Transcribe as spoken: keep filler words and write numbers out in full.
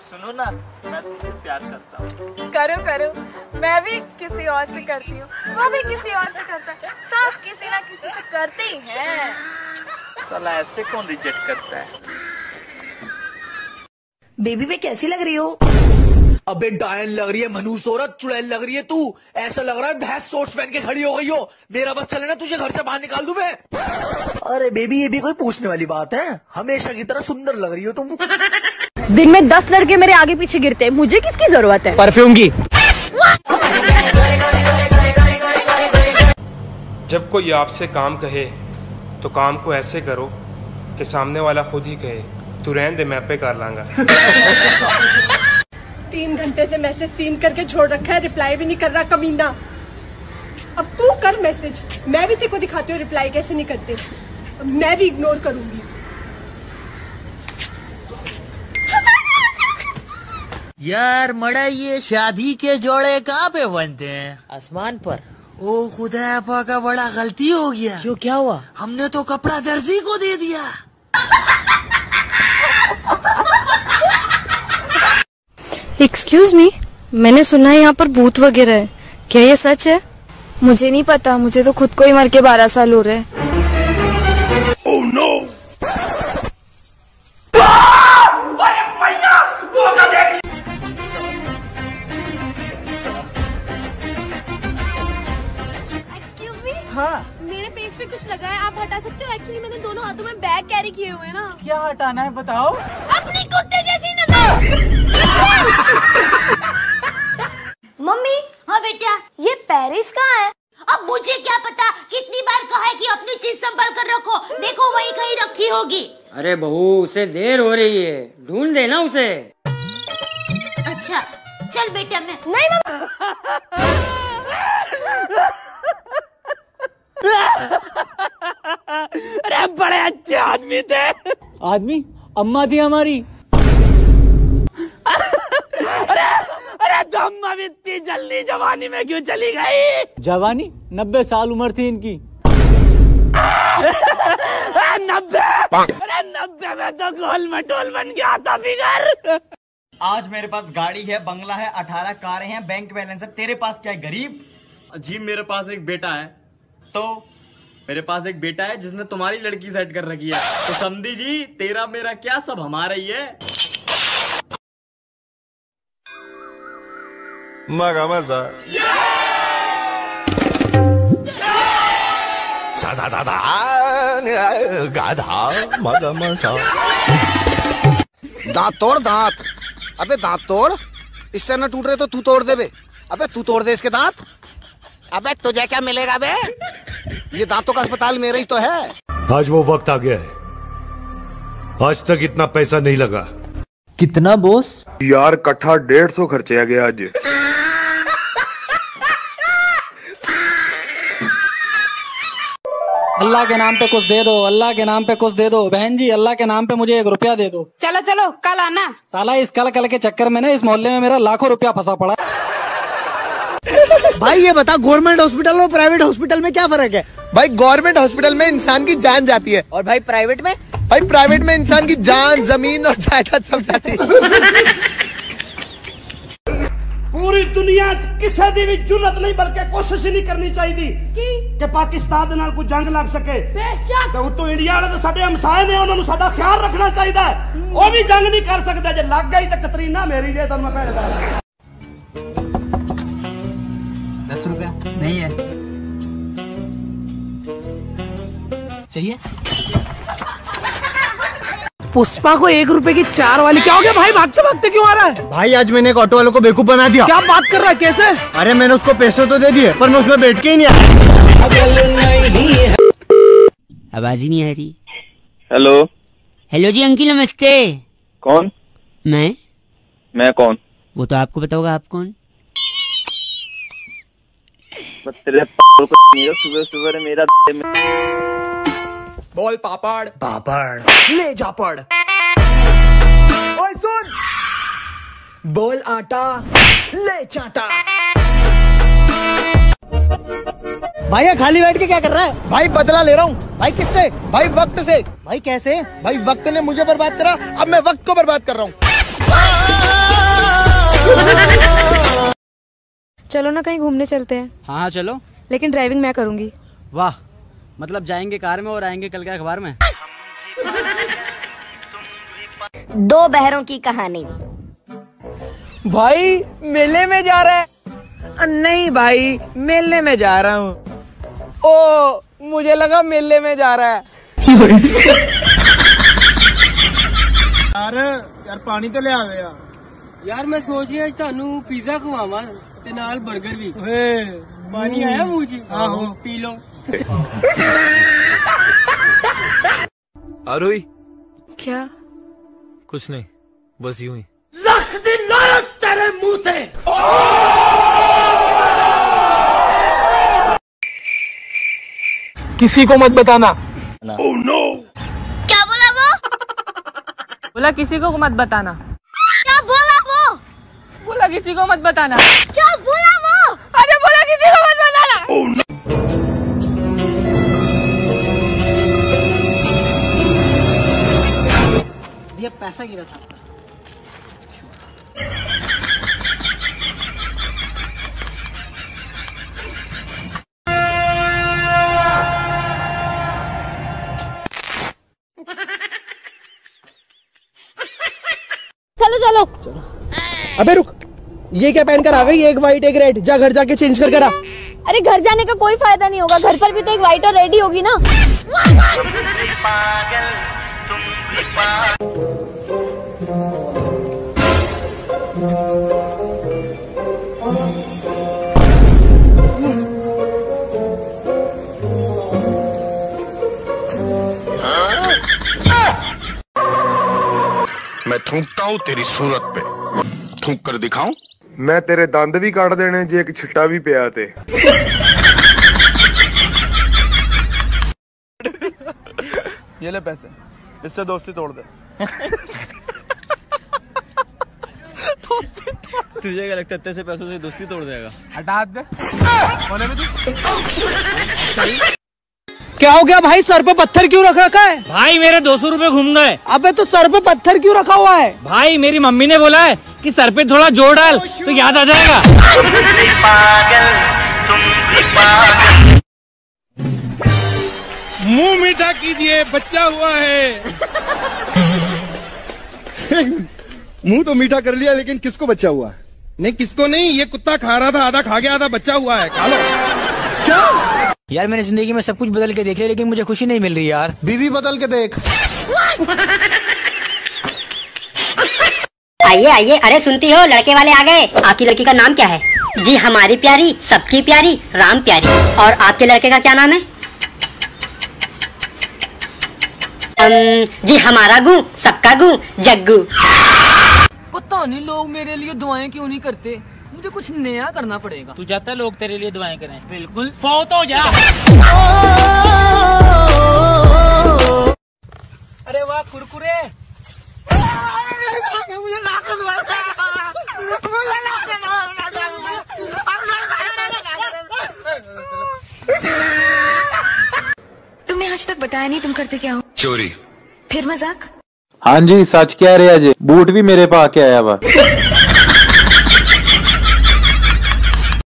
सुनो ना, मैं तुमसे प्यार करता हूँ। करो करो, मैं भी किसी और से करती हूँ, वो भी किसी और से करता है, सब किसी ना किसी से करते ही हैं। साला ऐसे कौन रिजेक्ट करता है? बेबी वे कैसी लग रही हो? अबे डायन लग रही है, मनूस औरत, चुड़ैल लग रही है तू। ऐसा लग रहा है भैंस सोच पहन के खड़ी हो गई हो। मेरा बस चले ना, तुझे घर से बाहर निकाल दूं मैं। अरे बेबी, ये भी कोई पूछने वाली बात है? हमेशा की तरह सुंदर लग रही हो तुम। दिन में दस लड़के मेरे आगे पीछे गिरते हैं, मुझे किसकी जरूरत है? परफ्यूम की। जब कोई आपसे काम कहे तो काम को ऐसे करो कि सामने वाला खुद ही कहे तू रहने दे, मैं पे कर लांगा। तीन घंटे से मैसेज सीन करके छोड़ रखा है, रिप्लाई भी नहीं कर रहा कमीना। अब तू कर मैसेज, मैं भी तेरे को दिखाती हूँ रिप्लाई कैसे नहीं करते। अब मैं भी इग्नोर करूंगी। यार मड़ा, ये शादी के जोड़े कहाँ पे बनते हैं? आसमान पर। ओ खुदा पा का बड़ा गलती हो गया। क्यों, क्या हुआ? हमने तो कपड़ा दर्जी को दे दिया। एक्सक्यूज मी, मैंने सुना है यहाँ पर भूत वगैरह है, क्या ये सच है? मुझे नहीं पता, मुझे तो खुद को ही मर के बारह साल हो रहे हैं। oh, no! हाँ, मेरे पेज पे कुछ लगा है, आप हटा सकते हो? एक्चुअली मैंने दोनों हाथों में बैग कैरी किए हुए हैं ना। क्या हटाना है बताओ? अपनी कुत्ते जैसी नजर। मम्मी। हाँ बेटा। ये पेरिस कहाँ है? अब मुझे क्या पता, कितनी बार कहा है कि अपनी चीज संभाल कर रखो, देखो वही कहीं रखी होगी। अरे बहू, उसे देर हो रही है, ढूंढ देना उसे। अच्छा चल बेटा, मैं नहीं मम्मा। अरे बड़े अच्छे आदमी थे। आदमी? अम्मा थी हमारी। अरे अरे तो अम्मा भी इतनी जल्दी जवानी में क्यों चली गई? जवानी? नब्बे साल उम्र थी इनकी। नब्बे? अरे नब्बे में तो गोल मटोल बन गया था फिगर। आज मेरे पास गाड़ी है, बंगला है, अठारह कारें हैं, बैंक बैलेंस है। तेरे पास क्या है गरीब? जी मेरे पास एक बेटा है। तो मेरे पास एक बेटा है जिसने तुम्हारी लड़की सेट कर रखी है। तो समझी जी, तेरा मेरा क्या सब हमारा ही है। मगा मजा गाधा मगा मजा। दांत तोड़ दांत। अबे दांत तोड़, इससे न टूट रहे तो तू तोड़ दे बे। अबे तू तोड़ दे इसके दांत। अबे तुझे क्या मिलेगा बे? ये दांतों का अस्पताल मेरा ही तो है। आज वो वक्त आ गया है, आज तक इतना पैसा नहीं लगा। कितना बॉस? यार कट्ठा डेढ़ सौ खर्चे गया आज। अल्लाह के नाम पे कुछ दे दो, अल्लाह के नाम पे कुछ दे दो। बहन जी, अल्लाह के नाम पे मुझे एक रुपया दे दो। चलो चलो कल आना। साला इस कल कल के चक्कर में ना इस मोहल्ले में मेरा लाखों रुपया फंसा पड़ा। भाई ये बता, गवर्नमेंट हॉस्पिटल और प्राइवेट हॉस्पिटल में क्या फर्क है? भाई गवर्नमेंट हॉस्पिटल में इंसान की जान जाती है, और भाई प्राइवेट में? भाई प्राइवेट में इंसान की जान, जमीन और जायदाद सब जाती है। पूरी दुनिया किसी दी भी जुर्रत नहीं, बल्कि कोशिश ही नहीं करनी चाहिए कि पाकिस्तान दे नाल कोई जंग लग सके। तो उतो इंडिया वाले तो साडे हमसाए ने, उन्होंने साडा ख्याल रखना चाहिए। वो भी जंग नहीं कर सकते, जे लग गई तो कतरीना मेरी जे। मैं पहले दस रुपया नहीं है। चाहिए? पुष्पा को एक रुपए की चार वाली। क्या हो गया भाई, भागते भागते क्यों आ रहा है? भाई आज मैंने एक ऑटो वालों को बेवकूफ बना दिया। क्या बात कर रहा है, कैसे? अरे मैंने उसको पैसे तो दे दिए, पर मैं उसमें बैठ के ही नहीं आया। आवाज ही नहीं आ रही। हेलो हेलो जी अंकिल, नमस्ते। कौन? मैं मैं कौन? वो तो आपको पता होगा, आप कौन? तेरे सुबह सुबह मेरा बोल पापड़। पापड़ ले जा पड़। ओए सुन, बोल आटा ले चाटा। भाई ये खाली बैठ के क्या कर रहा है? भाई बदला ले रहा हूँ। भाई किससे? भाई वक्त से। भाई कैसे? भाई वक्त ने मुझे बर्बाद करा, अब मैं वक्त को बर्बाद कर रहा हूँ। चलो ना कहीं घूमने चलते हैं। हाँ हाँ चलो। लेकिन ड्राइविंग मैं करूंगी। वाह, मतलब जाएंगे कार में और आएंगे कल के अखबार में। दो बहरों की कहानी। भाई मेले में जा रहा है? नहीं भाई, मेले में जा रहा हूँ। ओ, मुझे लगा मेले में जा रहा है। यार यार पानी तो ले आवे यार। यार मैं सोच रहा थानू पिज्जा खवावा ते नाल बर्गर भी। पानी आया मुंह च? आहो पी लो। आरोही क्या? कुछ नहीं, बस यूं ही। लख दिन लानत तेरे मुंह ते। किसी को मत बताना। oh, no. क्या बोला वो? बोला किसी को मत बताना। क्या बोला वो? बोला किसी को मत बताना। क्या बोला वो? अरे बोला किसी को मत बताना। oh, no. भैया पैसा गिरा था। चलो चलो चलो। अबे रुक, ये क्या पहनकर आ गई? एक वाइट एक रेड। जा घर जाके चेंज कर कर आ। अरे घर जाने का कोई फायदा नहीं होगा, घर पर भी तो एक वाइट और रेड ही होगी ना। मैं थूकता हूँ तेरी सूरत पे, थूक कर दिखाऊं? मैं तेरे दंद भी काट देने जे एक छिट्टा भी पिया ते। ये ले पैसे, इससे दोस्ती तोड़ दे। तुझे क्या लगता है इतने से पैसों से दोस्ती तोड़ देगा? हटा दे। होने में क्या हो गया भाई? सर पे पत्थर क्यों रख रखा है? भाई मेरे दो सौ रूपए घूम गए। अबे तो सर पे पत्थर क्यों रखा हुआ है? भाई मेरी मम्मी ने बोला है कि सर पे थोड़ा जोर डाल तो याद आ जाएगा। मुंह मीठा कीजिए, बच्चा हुआ है। मुंह तो मीठा कर लिया, लेकिन किसको बच्चा हुआ? नहीं किसको नहीं, ये कुत्ता खा रहा था, आधा खा गया आधा बच्चा हुआ है। खा लो। क्या? यार मैंने जिंदगी में सब कुछ बदल के देख लिया, लेकिन मुझे खुशी नहीं मिल रही यार। बीवी बदल के देख। आइए आइए, अरे सुनती हो, लड़के वाले आ गए। आपकी लड़की का नाम क्या है? जी हमारी प्यारी, सबकी प्यारी, राम प्यारी। और आपके लड़के का क्या नाम है? अम, जी हमारा गू, सबका गू, जग्गू। पता नहीं लोग मेरे लिए दुआएं क्यों नहीं करते, मुझे कुछ नया करना पड़ेगा। तू चाहता है लोग तेरे लिए दुआएं करें? बिल्कुल। फौत हो जा। अरे वाह कुरकुरे। तुमने आज तक बताया नहीं तुम करते क्या हो? चोरी। फिर मजाक? हाँ जी सच कह रहे अजय, बूट भी मेरे पा के आया वा।